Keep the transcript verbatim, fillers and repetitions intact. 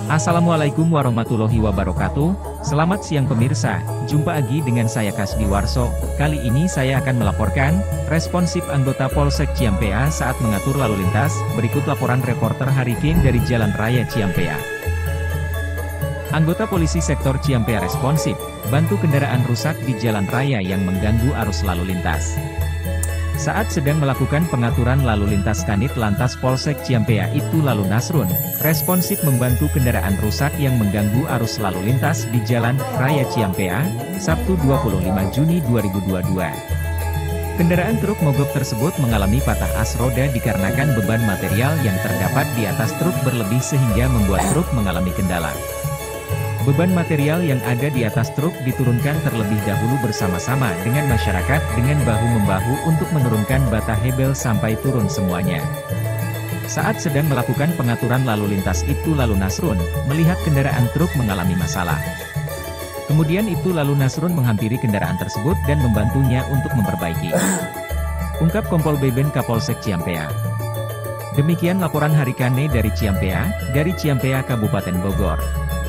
Assalamualaikum warahmatullahi wabarakatuh. Selamat siang pemirsa, jumpa lagi dengan saya Kasdi Warso. Kali ini saya akan melaporkan responsif anggota Polsek Ciampea saat mengatur lalu lintas. Berikut laporan reporter Harikin dari Jalan Raya Ciampea. Anggota polisi sektor Ciampea responsif, bantu kendaraan rusak di jalan raya yang mengganggu arus lalu lintas. Saat sedang melakukan pengaturan lalu lintas Kanit Lantas Polsek Ciampea Ibtu Lalu Nasrun, responsif membantu kendaraan rusak yang mengganggu arus lalu lintas di Jalan Raya Ciampea, Sabtu dua puluh lima Juni dua ribu dua puluh dua. Kendaraan truk mogok tersebut mengalami patah as roda dikarenakan beban material yang terdapat di atas truk berlebih sehingga membuat truk mengalami kendala. Beban material yang ada di atas truk diturunkan terlebih dahulu bersama-sama dengan masyarakat dengan bahu-membahu untuk menurunkan bata hebel sampai turun semuanya. Saat sedang melakukan pengaturan lalu lintas Ibtu Lalu Nasrun, melihat kendaraan truk mengalami masalah. Kemudian Ibtu Lalu Nasrun menghampiri kendaraan tersebut dan membantunya untuk memperbaiki. Ungkap Kompol Beben Kapolsek Ciampea. Demikian laporan Harikane dari Ciampea, dari Ciampea Kabupaten Bogor.